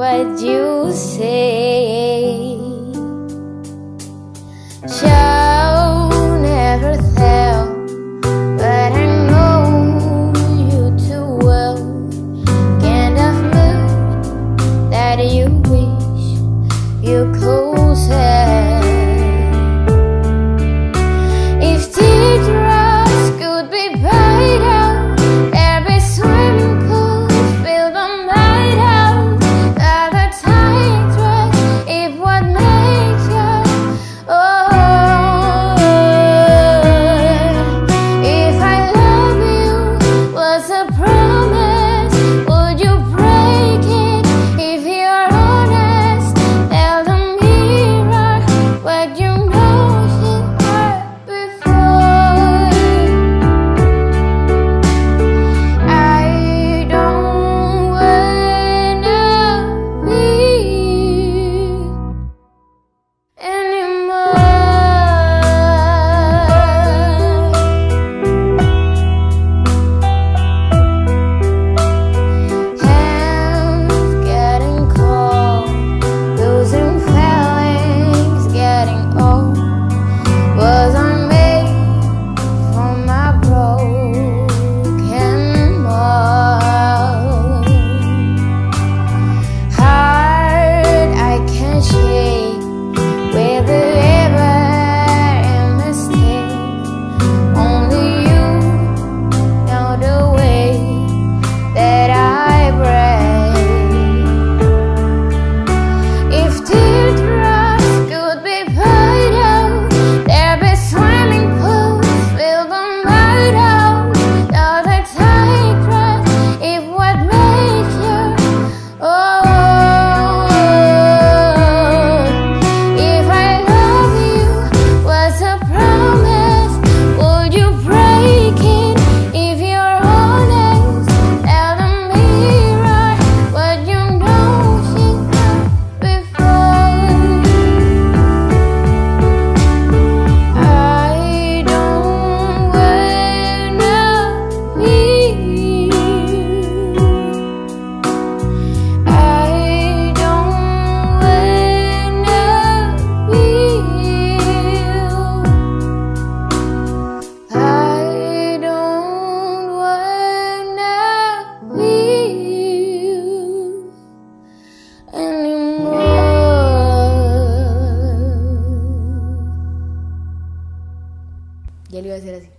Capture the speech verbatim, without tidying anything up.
what you say. Shall never tell, but I know you too well. Kind of mood that you wish you could have. If teardrops could be paid out, there'd be swimming pools filled on night out. Other time thread, if what makes you oh, if I love you was a promise, would you break it? If you're honest, tell the mirror what you know she heard before. I don't wanna be anymore. Hands getting cold, losing feelings, getting old. Was I made for my broken mold? Heart I can shake with the river and mistake. Only you know the way that I break. If teardrops could be paid out, there'd be swimming pools filled on night out. All the tight thread, if what makes you oh, if I love you was a promise, would you break it? If you're honest, tell the mirror what you know she heard before. I don't wanna be you. I don't wanna be you. I don't wanna be you anymore. Ya lo iba a hacer así.